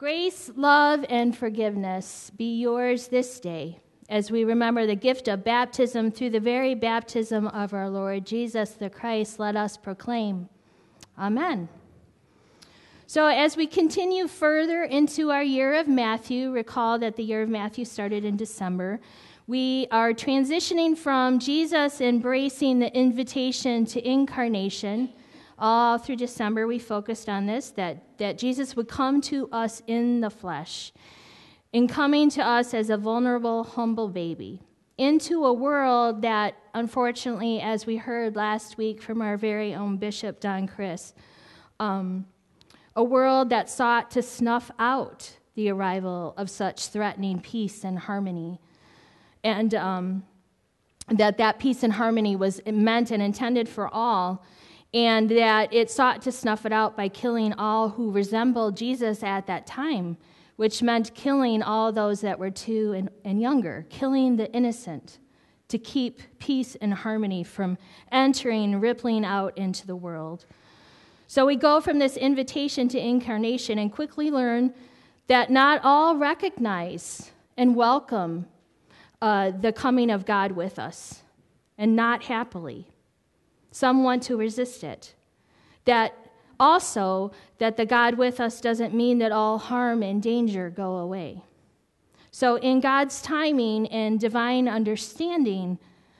Grace, love, and forgiveness be yours this day as we remember the gift of baptism through the very baptism of our Lord Jesus the Christ. Let us proclaim. Amen. So as we continue further into our year of Matthew, recall that the year of Matthew started in December. We are transitioning from Jesus embracing the invitation to incarnation. All through December, we focused on this, that Jesus would come to us in the flesh, in coming to us as a vulnerable, humble baby, into a world that, unfortunately, as we heard last week from our very own Bishop Don Chris, a world that sought to snuff out the arrival of such threatening peace and harmony, and that peace and harmony was meant and intended for all, and that it sought to snuff it out by killing all who resembled Jesus at that time, which meant killing all those that were 2 and younger, killing the innocent, to keep peace and harmony from entering, rippling out into the world. So we go from this invitation to incarnation and quickly learn that not all recognize and welcome the coming of God with us, and not happily. Some want to resist it. That the God with us doesn't mean that all harm and danger go away. So in God's timing and divine understanding,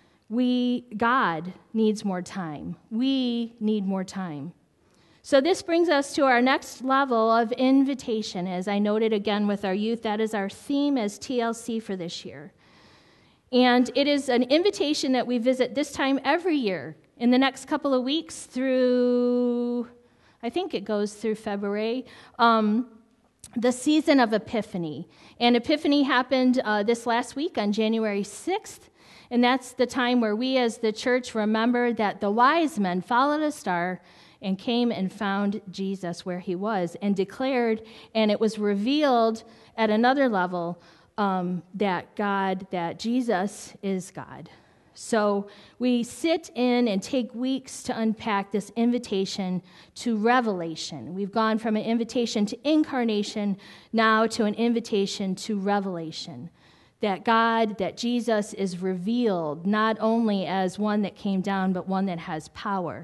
God needs more time. We need more time. So this brings us to our next level of invitation. As I noted again with our youth, that is our theme as TLC for this year. And it is an invitation that we visit this time every year. In the next couple of weeks through, I think it goes through February, the season of Epiphany. And Epiphany happened this last week on January 6th, and that's the time where we as the church remember that the wise men followed a star and came and found Jesus where he was and declared, and it was revealed at another level, that Jesus is God. So we sit in and take weeks to unpack this invitation to revelation. We've gone from an invitation to incarnation now to an invitation to revelation. That Jesus is revealed not only as one that came down, but one that has power.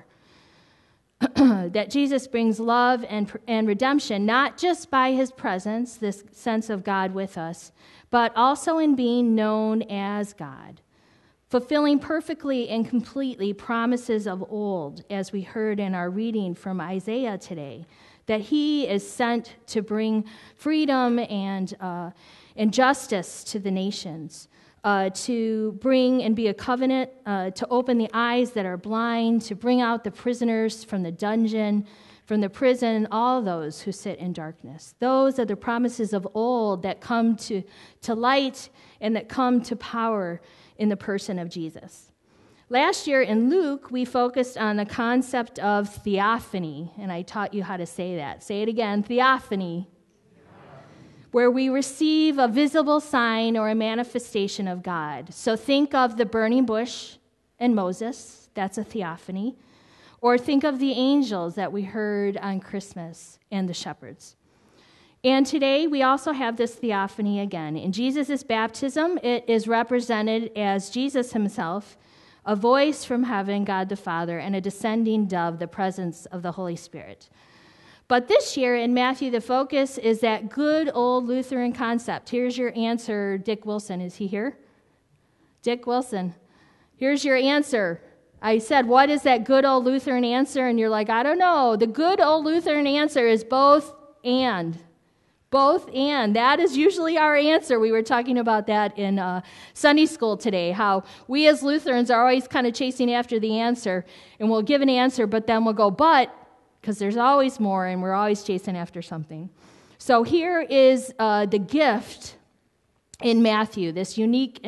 That Jesus brings love and redemption, not just by his presence, this sense of God with us, but also in being known as God, fulfilling perfectly and completely promises of old, as we heard in our reading from Isaiah today, that he is sent to bring freedom and justice to the nations, to bring and be a covenant, to open the eyes that are blind, to bring out the prisoners from the dungeon, from the prison, all those who sit in darkness. Those are the promises of old that come to light and that come to power in the person of Jesus. Last year in Luke, we focused on the concept of theophany, and I taught you how to say that. Say it again, theophany, where we receive a visible sign or a manifestation of God. So think of the burning bush and Moses, that's a theophany. Or think of the angels that we heard on Christmas and the shepherds. And today we also have this theophany again. In Jesus' baptism, it is represented as Jesus himself, a voice from heaven, God the Father, and a descending dove, the presence of the Holy Spirit. But this year in Matthew, the focus is that good old Lutheran concept. Here's your answer, Dick Wilson. Is he here? Dick Wilson. Here's your answer. I said, what is that good old Lutheran answer? And you're like, I don't know. The good old Lutheran answer is both and. Both and. That is usually our answer. We were talking about that in Sunday school today, how we as Lutherans are always kind of chasing after the answer, and we'll give an answer, but then we'll go, but, because there's always more, and we're always chasing after something. So here is the gift in Matthew, this unique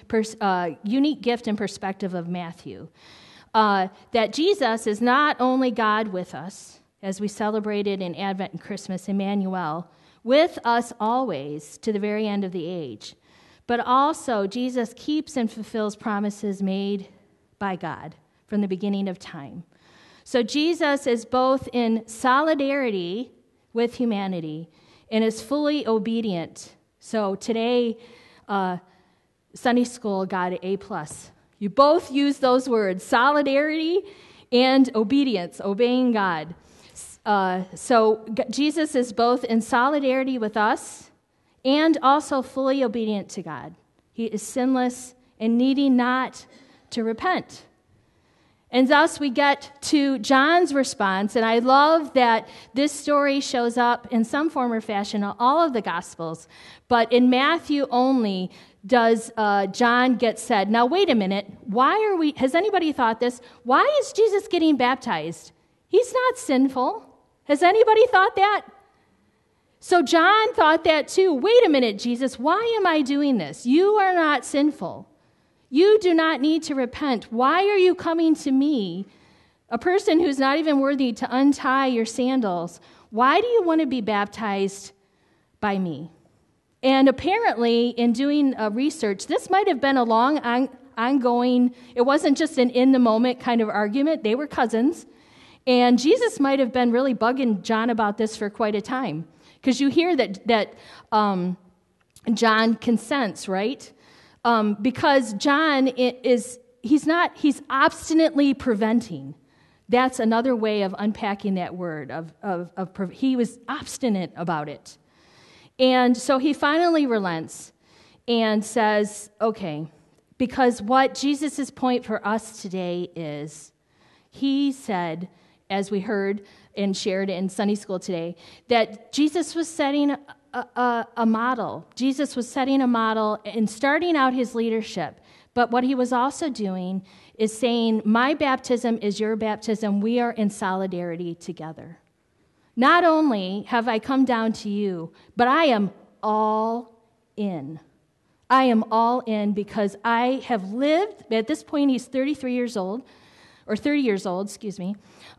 gift and perspective of Matthew. That Jesus is not only God with us, as we celebrated in Advent and Christmas, Emmanuel, with us always to the very end of the age, but also Jesus keeps and fulfills promises made by God from the beginning of time. So Jesus is both in solidarity with humanity and is fully obedient. So today, Sunday school got an A+. You both use those words, solidarity and obedience, obeying God. So Jesus is both in solidarity with us and also fully obedient to God. He is sinless and needing not to repent. And thus we get to John's response, and I love that this story shows up in some form or fashion in all of the Gospels, but in Matthew only does John get said, now wait a minute, has anybody thought this? Why is Jesus getting baptized? He's not sinful. Has anybody thought that? So John thought that too. Wait a minute, Jesus, why am I doing this? You are not sinful. You do not need to repent. Why are you coming to me, a person who's not even worthy to untie your sandals? Why do you want to be baptized by me? And apparently, in doing research, this might have been a long, ongoing, it wasn't just an in-the-moment kind of argument. They were cousins. And Jesus might have been really bugging John about this for quite a time. Because you hear that John consents, right? Because John he's obstinately preventing. That's another way of unpacking that word. He was obstinate about it. And so he finally relents and says, okay, because what Jesus' point for us today is, he said, as we heard and shared in Sunday school today, that Jesus was setting a model. Jesus was setting a model and starting out his leadership. But what he was also doing is saying, my baptism is your baptism. We are in solidarity together. Not only have I come down to you, but I am all in. I am all in because I have lived, at this point he's 33 years old, or 30 years old, excuse me.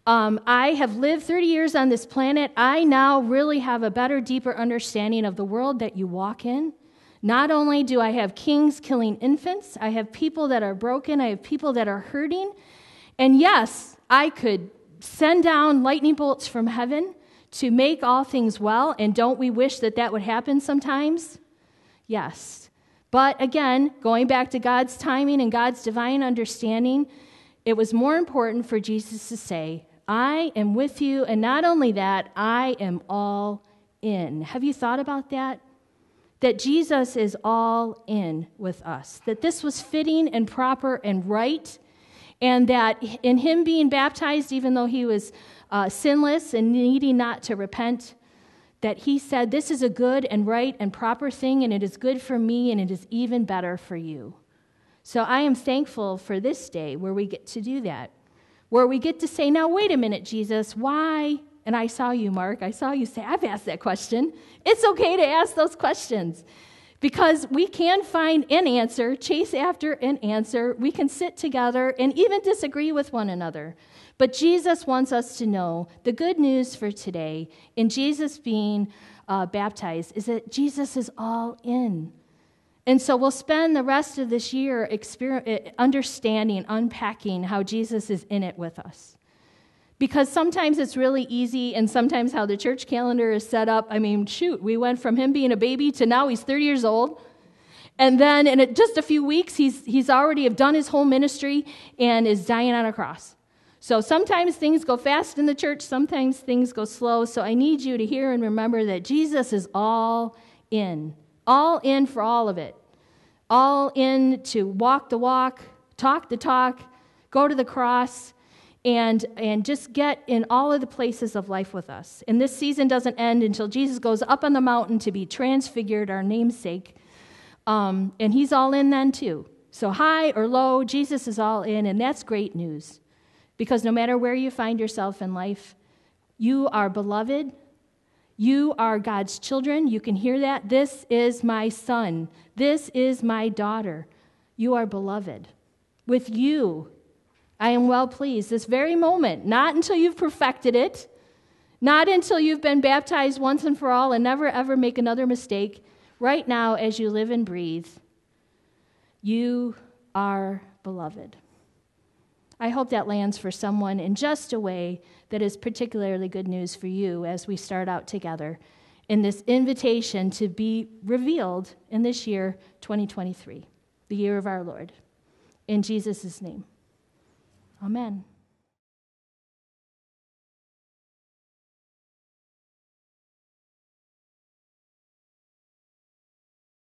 I have lived 30 years on this planet. I now really have a better, deeper understanding of the world that you walk in. Not only do I have kings killing infants, I have people that are broken, I have people that are hurting. And yes, I could send down lightning bolts from heaven to make all things well, and don't we wish that that would happen sometimes? Yes. But again, going back to God's timing and God's divine understanding, it was more important for Jesus to say, I am with you, and not only that, I am all in. Have you thought about that? That Jesus is all in with us, that this was fitting and proper and right, and that in him being baptized, even though he was sinless and needing not to repent, that he said, this is a good and right and proper thing, and it is good for me, and it is even better for you. So I am thankful for this day where we get to do that, where we get to say, now, wait a minute, Jesus, why? And I saw you, Mark. I saw you say, I've asked that question. It's okay to ask those questions because we can find an answer, chase after an answer. We can sit together and even disagree with one another. But Jesus wants us to know the good news for today in Jesus being baptized is that Jesus is all in. And so we'll spend the rest of this year understanding, unpacking how Jesus is in it with us. Because sometimes it's really easy, and sometimes how the church calendar is set up, I mean, shoot, we went from him being a baby to now he's 30 years old. And then in just a few weeks, he's already have done his whole ministry and is dying on a cross. So sometimes things go fast in the church, sometimes things go slow. So I need you to hear and remember that Jesus is all in for all of it. All in to walk the walk, talk the talk, go to the cross, and just get in all of the places of life with us. And this season doesn't end until Jesus goes up on the mountain to be transfigured, our namesake. And he's all in then too. So high or low, Jesus is all in, and that's great news. Because no matter where you find yourself in life, you are beloved. You are God's children. You can hear that. This is my son. This is my daughter. You are beloved. With you, I am well pleased. This very moment, not until you've perfected it, not until you've been baptized once and for all and never ever make another mistake. Right now, as you live and breathe, you are beloved. I hope that lands for someone in just a way that is particularly good news for you as we start out together in this invitation to be revealed in this year, 2023, the year of our Lord. In Jesus' name, amen.